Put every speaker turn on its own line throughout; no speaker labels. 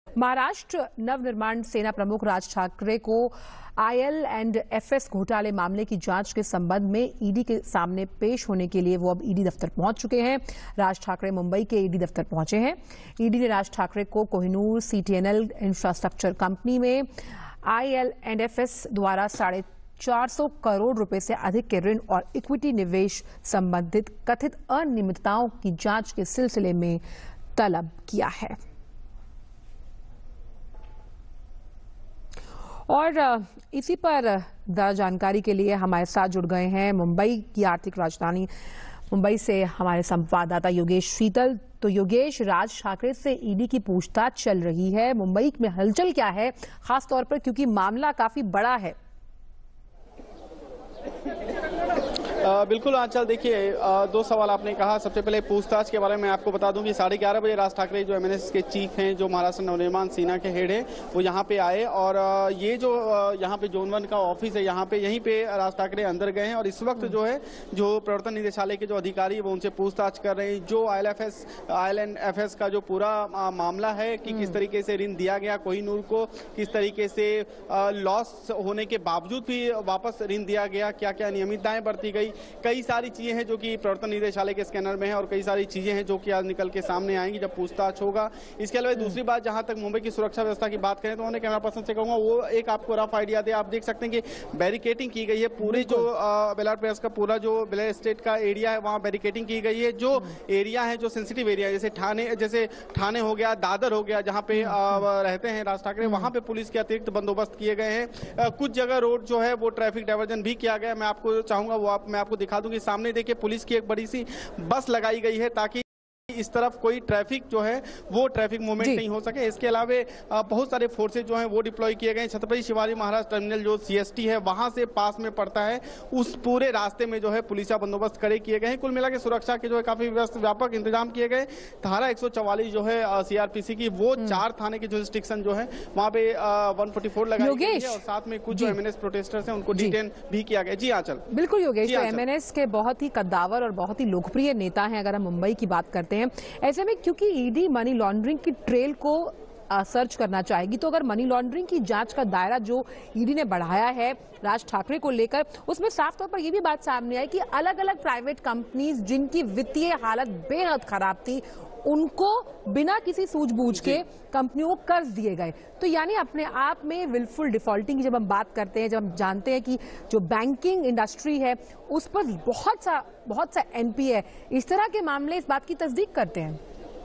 महाराष्ट्र नवनिर्माण सेना प्रमुख राज ठाकरे को IL&FS घोटाले मामले की जांच के संबंध में ईडी के सामने पेश होने के लिए वो अब ईडी दफ्तर पहुंच चुके हैं। राज ठाकरे मुंबई के ईडी दफ्तर पहुंचे हैं। ईडी ने राज ठाकरे को कोहिनूर CTNL इंफ्रास्ट्रक्चर कंपनी में IL&FS द्वारा 450 करोड़ रुपए से अधिक के ऋण और इक्विटी निवेश संबंधित कथित अनियमितताओं की जांच के सिलसिले में तलब किया है। और इसी पर ज्यादा जानकारी के लिए हमारे साथ जुड़ गए हैं मुंबई की आर्थिक राजधानी मुंबई से हमारे संवाददाता योगेश शीतल। तो योगेश, राज ठाकरे से ईडी की पूछताछ चल रही है, मुंबई में हलचल क्या है, खास तौर पर क्योंकि मामला काफी बड़ा है।
बिल्कुल आंचल, देखिए दो सवाल आपने कहा। सबसे पहले पूछताछ के बारे में आपको बता दूं कि 11:30 बजे राज ठाकरे जो MNS के चीफ हैं, जो महाराष्ट्र नवनिर्माण सेना के हेड हैं, वो यहाँ पे आए और ये जो यहाँ पे जोन 1 का ऑफिस है, यहाँ पे यहीं पे राज ठाकरे अंदर गए हैं और इस वक्त जो है जो प्रवर्तन निदेशालय के जो अधिकारी है वो उनसे पूछताछ कर रहे हैं। जो IL&FS का जो पूरा मामला है कि किस तरीके से ऋण दिया गया कोहिनूर को, किस तरीके से लॉस होने के बावजूद भी वापस ऋण दिया गया, क्या क्या नियमितताएं बरती गई, कई सारी चीजें हैं जो कि प्रवर्तन निदेशालय के स्कैनर में है और कई सारी चीजें हैं जो कि आज निकल के सामने आएंगी जब पूछताछ होगा। इसके अलावा दूसरी बात, जहां तक मुंबई की सुरक्षा व्यवस्था की बात करें तो उन्होंने कैमरा पर्सन से कहूंगा वो एक आपको रफ आइडिया दे। आप देख सकते हैं कि बैरिकेटिंग की गई है, पूरे जो बेलार पैलेस का पूरा जो बेलार स्टेट का एरिया है वहां बैरिकेटिंग की गई है। जो एरिया है, जो सेंसिटिव एरिया है, जैसे ठाणे हो गया, दादर हो गया, जहां पे रहते हैं राज ठाकरे, वहां पे पुलिस के अतिरिक्त बंदोबस्त किए गए हैं। कुछ जगह रोड जो है वो ट्रैफिक डायवर्जन भी किया गया। मैं आपको चाहूंगा वो मैं आपको दिखा दूं कि सामने देखिए पुलिस की एक बड़ी सी बस लगाई गई है ताकि इस तरफ कोई ट्रैफिक जो है वो ट्रैफिक मूवमेंट नहीं हो सके। इसके अलावा बहुत सारे फोर्सेज जो हैं वो डिप्लॉय किए गए। छत्रपति शिवाजी महाराज टर्मिनल जो CST है वहां से पास में पड़ता है, उस पूरे रास्ते में जो है पुलिस बंदोबस्त खड़े किए गए हैं। कुल मिला के सुरक्षा के जो है काफी व्यापक इंतजाम किए गए। धारा 144 जो है CRPC की वो 4 थाने की जुरिस्डिक्शन जो है वहां पे 144 लगाई गई है और साथ में कुछ जो MNS प्रोटेस्टर्स हैं उनको डिटेन भी किया गया। जी आंचल।
बिल्कुल योगेश, तो MNS के बहुत ही कद्दावर और बहुत ही लोकप्रिय नेता हैं अगर हम मुंबई की बात करते हैं। ऐसे में क्योंकि ईडी मनी लॉन्ड्रिंग की ट्रेल को सर्च करना चाहेगी, तो अगर मनी लॉन्ड्रिंग की जांच का दायरा जो ईडी ने बढ़ाया है राज ठाकरे को लेकर, उसमें साफ तौर पर यह भी बात सामने आई कि अलग अलग प्राइवेट कंपनीज जिनकी वित्तीय हालत बेहद खराब थी उनको बिना किसी सूझबूझ के कंपनियों को कर्ज दिए गए। तो यानी अपने आप में विलफुल डिफॉल्टिंग की जब हम बात करते हैं, जब हम जानते हैं कि जो बैंकिंग इंडस्ट्री है उस पर बहुत सा NPA है, इस तरह के मामले इस बात की तस्दीक करते हैं।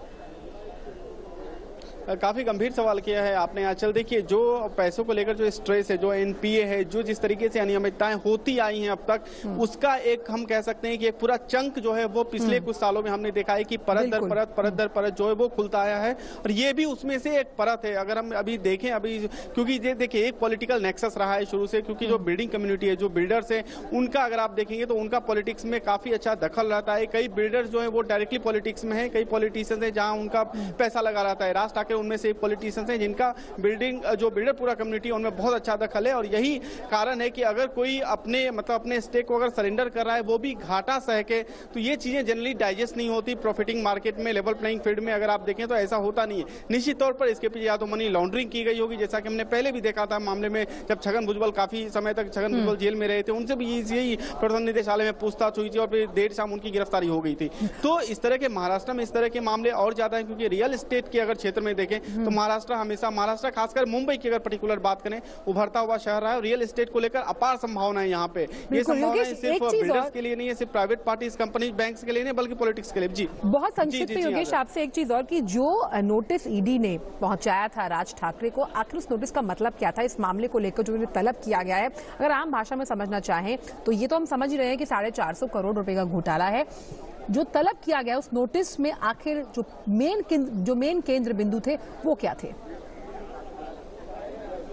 काफी गंभीर सवाल किया है आपने आंचल। देखिए जो पैसों को लेकर जो स्ट्रेस है, जो NPA है, जो जिस तरीके से अनियमितताएं होती आई हैं अब तक, उसका एक हम कह सकते हैं कि एक पूरा चंक जो है वो पिछले कुछ सालों में हमने देखा है कि परत दर परत जो है वो खुलता आया है और ये भी उसमें से एक परत है। अगर हम अभी देखें क्योंकि ये देखिए एक पॉलिटिकल नेक्सस रहा है शुरू से, क्योंकि जो बिल्डिंग कम्युनिटी है, जो बिल्डर्स है, उनका अगर आप देखेंगे तो उनका पॉलिटिक्स में काफी अच्छा दखल रहता है। कई बिल्डर्स जो है वो डायरेक्टली पॉलिटिक्स में है, कई पॉलिटिशियंस है जहां उनका पैसा लगा रहता है। राज ठाकरे उनमें से पॉलिटिशियंस हैं जिनका जो बिल्डर पूरा कम्युनिटी है उनमें बहुत अच्छा दखल है और यही कारण है कि अगर कोई अपने स्टेक को अगर सरेंडर कर रहा है वो भी घाटा सह के, तो ये चीजें जनरली डाइजेस्ट नहीं होती प्रॉफिटिंग मार्केट में, लेवल प्लेइंग फील्ड में अगर आप देखें तो ऐसा होता नहीं है। निश्चित तौर पर इसके पीछे या तो मनी लॉन्ड्रिंग की गई होगी, जैसा कि हमने पहले भी देखा था मामले में जब छगन भुजबल काफी समय तक छगन भुजबल जेल में रहे थे, उनसे भी यही प्रवर्तन निदेशालय में पूछताछ हुई थी और फिर देर शाम उनकी गिरफ्तारी हो गई थी। तो इस तरह के महाराष्ट्र में इस तरह के मामले और ज्यादा है, क्योंकि रियल एस्टेट के अगर क्षेत्र में देखें तो महाराष्ट्र खासकर मुंबई की अगर पर्टिकुलर बात करें उभरता हुआ शहर रहा है और रियल एस्टेट को लेकर अपार संभावना है यहाँ पे। ये संभावना सिर्फ बिल्डर्स के लिए नहीं है, सिर्फ प्राइवेट पार्टीज, कंपनी, बैंक्स के लिए नहीं, बल्कि पॉलिटिक्स के लिए। जी
बहुत संक्षिप्त में योगेश आपसे एक चीज और कि जो नोटिस ईडी ने पहुंचाया था राज ठाकरे को, आखिर उस नोटिस का मतलब क्या था? इस मामले को लेकर जो तलब किया गया है, अगर आम भाषा में समझना चाहें तो ये तो हम समझ रहे हैं कि 450 करोड़ रुपए का घोटाला है। जो तलब किया गया उस नोटिस में आखिर जो मेन केंद्र बिंदु थे वो क्या थे?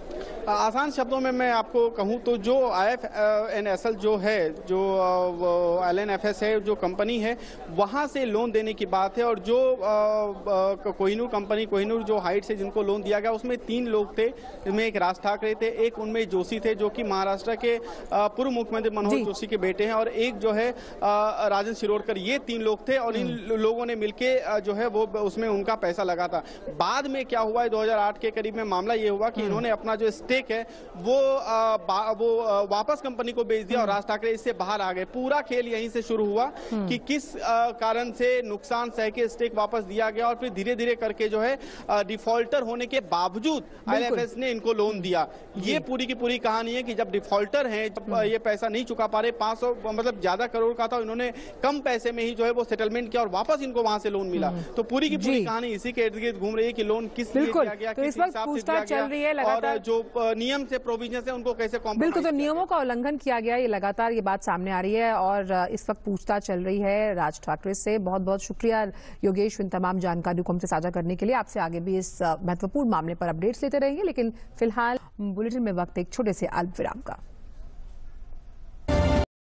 आसान शब्दों में मैं आपको कहूं तो जो IFNSL जो है, जो LNFS है, जो कंपनी है, वहां से लोन देने की बात है। और जो कोहिनूर कंपनी, कोहिनूर जो हाइट्स है जिनको लोन दिया गया, उसमें 3 लोग थे, जिनमें एक राज ठाकरे थे, एक उनमें जोशी थे जो कि महाराष्ट्र के पूर्व मुख्यमंत्री मनोहर जोशी के बेटे हैं, और एक जो है राजन शिरोडकर। ये 3 लोग थे और इन लोगों ने मिलके जो है वो उसमें उनका पैसा लगा था। बाद में क्या हुआ है, 2008 के करीब में मामला ये हुआ कि इन्होंने अपना जो स्टेक है वो वापस कंपनी को बेच दिया और राज ठाकरे इससे बाहर आ गए। पूरा खेल यहीं से शुरू हुआ कि किस कारण से नुकसान सह के स्टेक वापस दिया गया, और फिर धीरे धीरे करके जो है डिफॉल्टर होने के बावजूद ILFS ने इनको लोन दिया। ये पूरी की पूरी कहानी है कि जब डिफॉल्टर हैं, जब ये पैसा नहीं चुका पा रहे, 500 मतलब ज्यादा करोड़ का था, इन्होंने कम पैसे में ही जो है वो सेटलमेंट किया और वापस इनको वहां से लोन मिला। तो पूरी की पूरी कहानी इसी के इर्द गिर्द घूम रही है कि लोन किस लिए दिया गया,
तो इस वक्त पूछताछ चल रही है लगातार,
और जो नियम से प्रोविजन है उनको कैसे
बिल्कुल, तो नियमों का उल्लंघन किया गया, ये लगातार ये बात सामने आ रही है और इस वक्त पूछताछ चल रही है राज ठाकरे से। बहुत बहुत शुक्रिया योगेश इन तमाम जानकारियों को हमसे साझा करने के लिए। आपसे आगे भी इस महत्वपूर्ण मामले पर अपडेट्स लेते रहेंगे, लेकिन फिलहाल बुलेटिन में वक्त एक छोटे से अल्प विराम का।